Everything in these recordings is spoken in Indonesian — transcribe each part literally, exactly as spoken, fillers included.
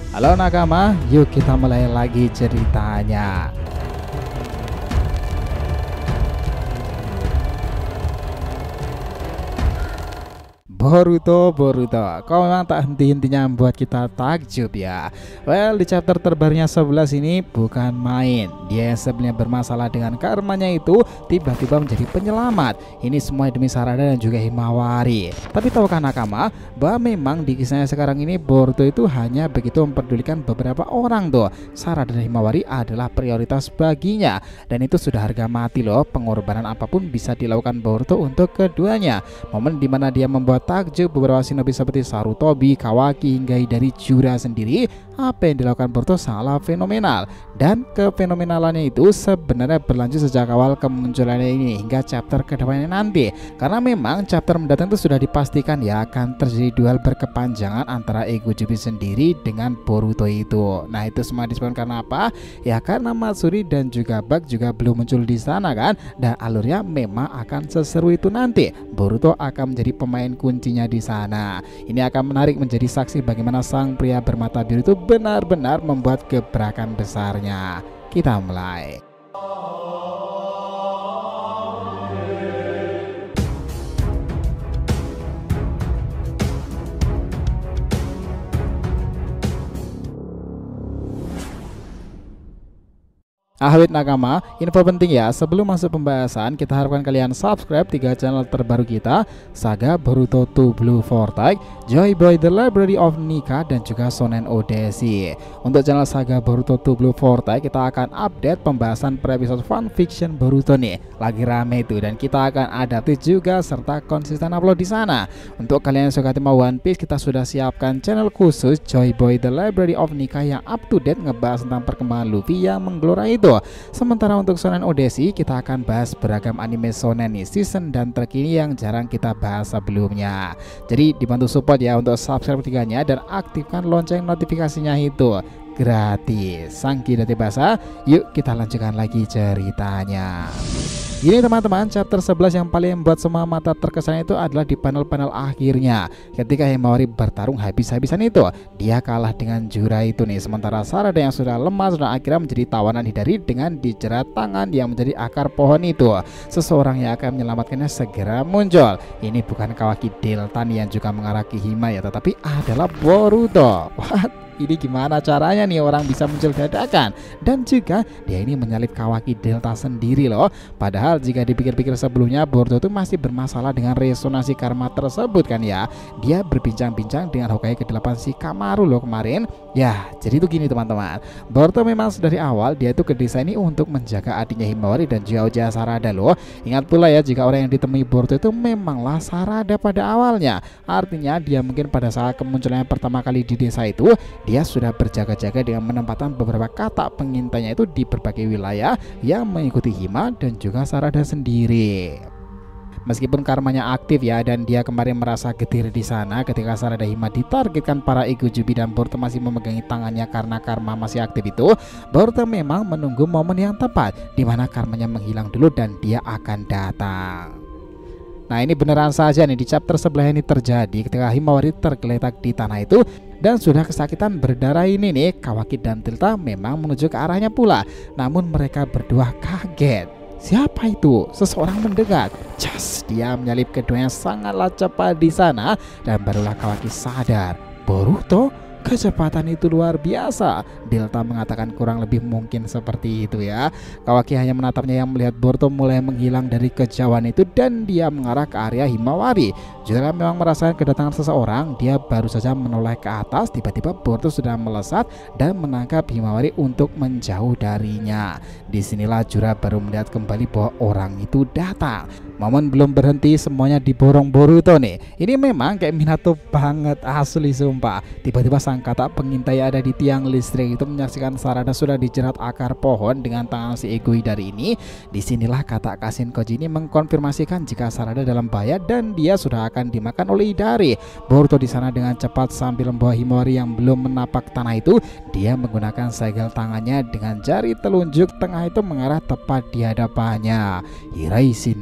Halo nakama, yuk kita mulai lagi ceritanya. Boruto, Boruto, kau memang tak henti-hentinya membuat kita takjub ya. Well, di chapter terbarunya sebelas ini bukan main. Dia yang sebenarnya bermasalah dengan karmanya itu tiba-tiba menjadi penyelamat. Ini semua demi Sarada dan juga Himawari. Tapi tahukah nakama bahwa memang di kisahnya sekarang ini Boruto itu hanya begitu memperdulikan beberapa orang tuh. Sarada dan Himawari adalah prioritas baginya. Dan itu sudah harga mati loh. Pengorbanan apapun bisa dilakukan Boruto untuk keduanya. Momen dimana dia membuat takjub beberapa shinobi seperti Sarutobi, Kawaki hingga dari Jura sendiri, apa yang dilakukan Boruto sangatlah fenomenal. Dan kefenomenalannya itu sebenarnya berlanjut sejak awal kemunculannya ini hingga chapter kedepannya nanti. Karena memang chapter mendatang itu sudah dipastikan ya akan terjadi duel berkepanjangan antara Ego Jubi sendiri dengan Boruto itu. Nah itu semua disebabkan karena apa? Ya karena Matsuri dan juga Bug juga belum muncul di sana kan. Dan alurnya memang akan seseru itu nanti. Boruto akan menjadi pemain kuncinya di sana. Ini akan menarik menjadi saksi bagaimana sang pria bermata biru itu benar-benar membuat gebrakan besarnya. Kita mulai. Ahwit nakama, info penting ya, sebelum masuk pembahasan kita harapkan kalian subscribe tiga channel terbaru kita, Saga Boruto two Blue Vortex, Joy Boy The Library of Nika, dan juga Shonen Odyssey. Untuk channel Saga Boruto two Blue Vortex kita akan update pembahasan per episode fanfiction Boruto nih, lagi rame itu, dan kita akan adaptif juga serta konsisten upload di sana. Untuk kalian yang suka tema One Piece, kita sudah siapkan channel khusus Joy Boy The Library of Nika yang up to date ngebahas tentang perkembangan Luffy yang menggelora itu. Sementara untuk Shonen Odyssey kita akan bahas beragam anime shonen nih, season dan terkini yang jarang kita bahas sebelumnya. Jadi dibantu support ya untuk subscribe tiganya dan aktifkan lonceng notifikasinya itu gratis. Sangki dati bahasa, yuk kita lanjutkan lagi ceritanya. Gini teman-teman, chapter sebelas yang paling membuat semua mata terkesan itu adalah di panel-panel akhirnya. Ketika Himawari bertarung habis-habisan itu, dia kalah dengan Jura itu nih. Sementara Sarada yang sudah lemas dan akhirnya menjadi tawanan Hidari dengan dijerat tangan yang menjadi akar pohon itu. Seseorang yang akan menyelamatkannya segera muncul. Ini bukan Kawaki Deltan yang juga mengarah ke Hima ya, tetapi adalah Boruto. What? Ini gimana caranya nih orang bisa muncul dadakan? Dan juga dia ini menyalip Kawaki Delta sendiri loh. Padahal jika dipikir-pikir sebelumnya Boruto itu masih bermasalah dengan resonansi karma tersebut kan ya. Dia berbincang-bincang dengan Hokage kedelapan Shikamaru loh kemarin. Ya jadi itu gini teman-teman, Boruto memang dari awal dia itu ke desa ini untuk menjaga adiknya Himawari dan juga Uchiha Sarada loh. Ingat pula ya jika orang yang ditemui Boruto itu memanglah Sarada pada awalnya. Artinya dia mungkin pada saat kemunculannya pertama kali di desa itu dia sudah berjaga-jaga dengan menempatkan beberapa kata pengintainya itu di berbagai wilayah yang mengikuti Hima dan juga Sarada sendiri. Meskipun karmanya aktif ya, dan dia kemarin merasa getir di sana ketika Sarada Hima ditargetkan para Ego Jubi dan Boruto masih memegangi tangannya karena karma masih aktif itu, Boruto memang menunggu momen yang tepat di mana karmanya menghilang dulu dan dia akan datang. Nah ini beneran saja nih di chapter sebelah ini terjadi ketika Himawari tergeletak di tanah itu dan sudah kesakitan berdarah ini nih, Kawaki dan Delta memang menuju ke arahnya pula. Namun mereka berdua kaget. Siapa itu? Seseorang mendekat. Cas, dia menyalip keduanya sangatlah cepat di sana dan barulah Kawaki sadar. Boruto? Kecepatan itu luar biasa. Delta mengatakan kurang lebih mungkin seperti itu ya. Kawaki hanya menatapnya yang melihat Boruto mulai menghilang dari kejauhan itu dan dia mengarah ke area Himawari. Jika memang merasakan kedatangan seseorang, dia baru saja menoleh ke atas, tiba-tiba Boruto sudah melesat dan menangkap Himawari untuk menjauh darinya. Disinilah Jura baru melihat kembali bahwa orang itu datang. Momen belum berhenti, semuanya diborong Boruto nih. Ini memang kayak Minato banget asli sumpah. Tiba-tiba sang kata pengintai ada di tiang listrik itu menyaksikan Sarada sudah dijerat akar pohon dengan tangan si Ego Hidari ini. Disinilah kata Kashin Koji ini mengkonfirmasikan jika Sarada dalam bahaya dan dia sudah akan dimakan oleh Hidari. Boruto di sana dengan cepat sambil membawa Himawari yang belum menapak tanah itu. Dia menggunakan segel tangannya dengan jari telunjuk tengah itu mengarah tepat di hadapannya. Hiraishin no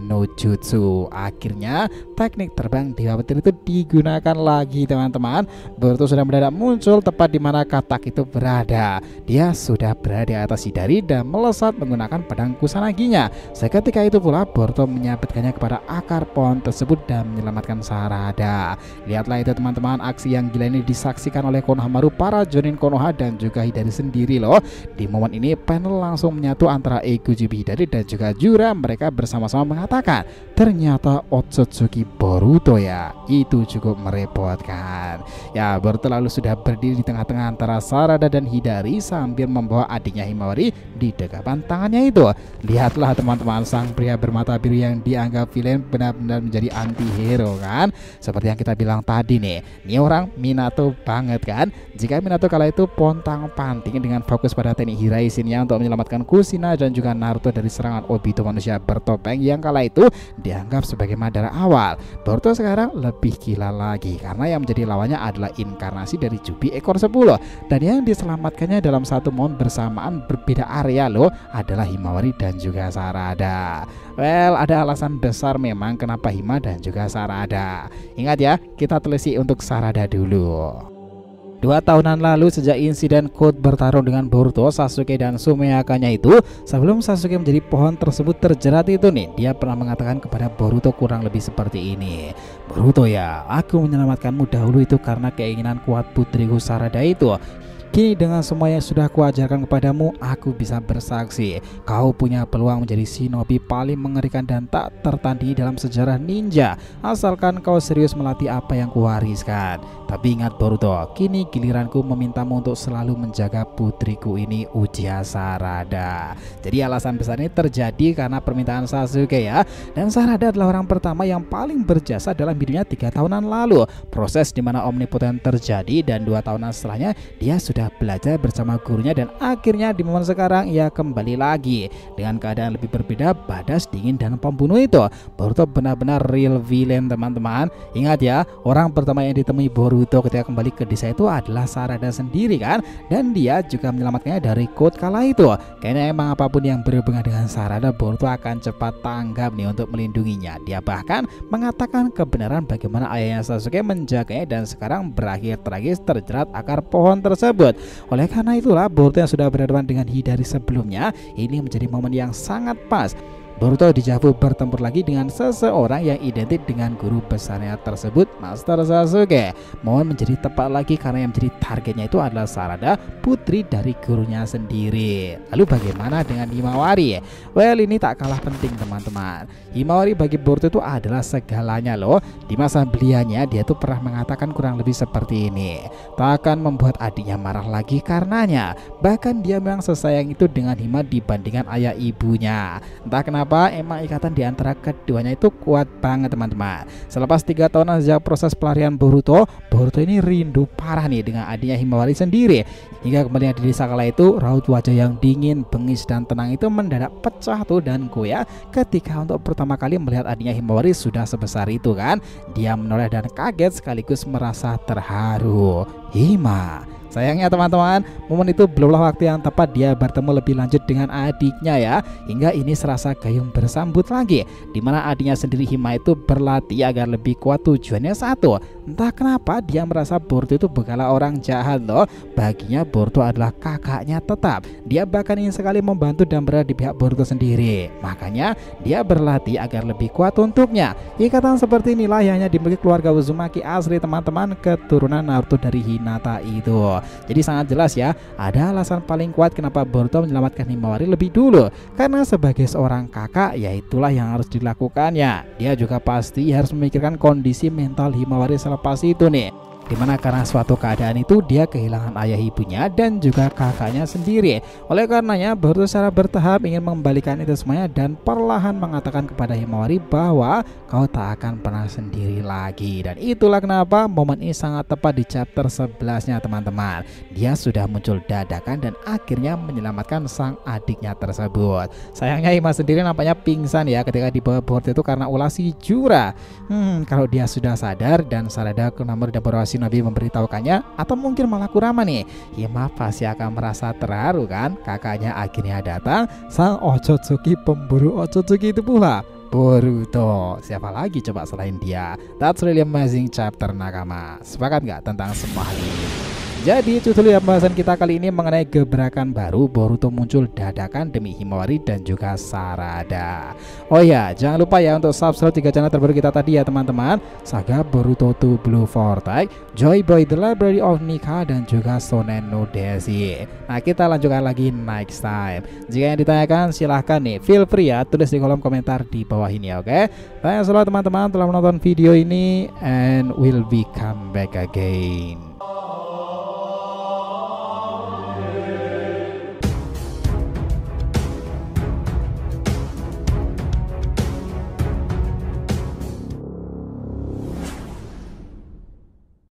jutsu. Akhirnya teknik terbang Dewa Petir itu digunakan lagi teman-teman. Boruto sudah mendadak muncul tepat di mana katak itu berada. Dia sudah berada di atas Hidari dan melesat menggunakan pedang Kusanaginya. Seketika itu pula Boruto menyabetkannya kepada akar pohon tersebut dan menyelamatkan Sarada. Lihatlah itu teman-teman, aksi yang gila ini disaksikan oleh Konohamaru, para Jonin Konoha dan juga Hidari sendiri loh. Di momen ini panel langsung menyatu antara Eigujibi Hidari dan juga Jura. Mereka bersama-sama mengatakan ternyata Otsutsuki Boruto ya. Itu cukup merepotkan. Ya, Boruto lalu sudah berdiri di tengah-tengah antara Sarada dan Hidari sambil membawa adiknya Himawari di dekapan tangannya itu. Lihatlah teman-teman, sang pria bermata biru yang dianggap villain benar-benar menjadi anti-hero kan. Seperti yang kita bilang tadi nih, ini orang Minato banget kan. Jika Minato kala itu pontang-panting dengan fokus pada teknik Hiraisin-nya untuk menyelamatkan Kushina dan juga Naruto dari serangan Obito manusia bertopeng yang kala itu dianggap sebagai madara awal, Boruto sekarang lebih gila lagi karena yang menjadi lawannya adalah inkarnasi dari Jubi ekor sepuluh, dan yang diselamatkannya dalam satu momen bersamaan berbeda area loh adalah Himawari dan juga Sarada. Well, ada alasan besar memang kenapa Hima dan juga Sarada. Ingat ya, kita telisik untuk Sarada dulu. Dua tahunan lalu sejak insiden Code bertarung dengan Boruto, Sasuke dan Sumeyakanya itu, sebelum Sasuke menjadi pohon tersebut terjerat itu nih, dia pernah mengatakan kepada Boruto kurang lebih seperti ini. Boruto ya, aku menyelamatkanmu dahulu itu karena keinginan kuat putriku Sarada itu. Kini dengan semua yang sudah kuajarkan kepadamu, aku bisa bersaksi kau punya peluang menjadi shinobi paling mengerikan dan tak tertandingi dalam sejarah ninja, asalkan kau serius melatih apa yang kuwariskan. Tapi ingat Boruto, kini giliranku memintamu untuk selalu menjaga putriku ini, ujar Sarada. Jadi alasan besar ini terjadi karena permintaan Sasuke ya. Dan Sarada adalah orang pertama yang paling berjasa dalam hidupnya tiga tahunan lalu. Proses dimana omnipoten terjadi dan dua tahunan setelahnya dia sudah belajar bersama gurunya, dan akhirnya di momen sekarang ia kembali lagi dengan keadaan lebih berbeda, badas, dingin dan pembunuh itu. Boruto benar-benar real villain teman-teman. Ingat ya, orang pertama yang ditemui Boruto ketika kembali ke desa itu adalah Sarada sendiri kan, dan dia juga menyelamatkannya dari Code kala itu. Kayaknya emang apapun yang berhubungan dengan Sarada, Boruto akan cepat tanggap nih untuk melindunginya. Dia bahkan mengatakan kebenaran bagaimana ayahnya Sasuke menjaganya dan sekarang berakhir tragis terjerat akar pohon tersebut. Oleh karena itulah Boruto yang sudah berhadapan dengan Hidari sebelumnya, ini menjadi momen yang sangat pas. Boruto dijavu bertempur lagi dengan seseorang yang identik dengan guru besarnya tersebut, Master Sasuke. Momen menjadi tepat lagi karena yang menjadi targetnya itu adalah Sarada, putri dari gurunya sendiri. Lalu bagaimana dengan Himawari? Well, ini tak kalah penting teman-teman. Himawari bagi Boruto itu adalah segalanya loh. Di masa belianya dia tuh pernah mengatakan kurang lebih seperti ini, tak akan membuat adiknya marah lagi karenanya. Bahkan dia memang sesayang itu dengan Hima dibandingkan ayah ibunya. Entah kenapa Apa, emang ikatan di antara keduanya itu kuat banget teman-teman. Selepas tiga tahunan sejak proses pelarian Boruto, Boruto ini rindu parah nih dengan adiknya Himawari sendiri. Hingga kembali di desa kala itu, raut wajah yang dingin, bengis dan tenang itu mendadak pecah tuh dan goyah ketika untuk pertama kali melihat adiknya Himawari sudah sebesar itu kan. Dia menoleh dan kaget sekaligus merasa terharu. Hima. Sayangnya teman-teman, momen itu belumlah waktu yang tepat dia bertemu lebih lanjut dengan adiknya ya. Hingga ini serasa gayung bersambut lagi, dimana adiknya sendiri Hima itu berlatih agar lebih kuat. Tujuannya satu, entah kenapa dia merasa Boruto itu bukanlah orang jahat loh. Baginya Boruto adalah kakaknya tetap. Dia bahkan ingin sekali membantu dan berada di pihak Boruto sendiri. Makanya dia berlatih agar lebih kuat untuknya. Ikatan seperti inilah yang hanya dimiliki keluarga Uzumaki asli teman-teman, keturunan Naruto dari Hinata itu. Jadi sangat jelas ya, ada alasan paling kuat kenapa Boruto menyelamatkan Himawari lebih dulu. Karena sebagai seorang kakak, ya itulah yang harus dilakukannya. Dia juga pasti harus memikirkan kondisi mental Himawari selepas itu nih, dimana karena suatu keadaan itu dia kehilangan ayah ibunya dan juga kakaknya sendiri. Oleh karenanya Boruto secara bertahap ingin mengembalikan itu semuanya dan perlahan mengatakan kepada Himawari bahwa kau tak akan pernah sendiri lagi. Dan itulah kenapa momen ini sangat tepat di chapter sebelas-nya teman-teman. Dia sudah muncul dadakan dan akhirnya menyelamatkan sang adiknya tersebut. Sayangnya Hima sendiri nampaknya pingsan ya ketika dibawa Boruto itu karena ulah si Jura. Hmm, kalau dia sudah sadar dan Sarada, Konohamaru dan Boruto Nabi memberitahukannya, atau mungkin malah Kurama nih, Hima pasti akan merasa terharu kan. Kakaknya akhirnya datang, sang Otsutsuki pemburu Otsutsuki itu pula. Boruto. Siapa lagi coba selain dia? That's really amazing chapter nakama. Sepakat nggak tentang semua hal ini? Jadi itu dulu ya pembahasan kita kali ini mengenai gebrakan baru Boruto muncul dadakan demi Himawari dan juga Sarada. Oh ya, jangan lupa ya untuk subscribe tiga channel terbaru kita tadi ya teman-teman. Saga Boruto to Blue Vortex, Joy Boy The Library of Nika, dan juga Shonen no Deshi. Nah, kita lanjutkan lagi next time. Jika yang ditanyakan silahkan nih, feel free ya, tulis di kolom komentar di bawah ini, oke? Okay? Thanks a lot teman-teman telah menonton video ini, and we'll be come back again.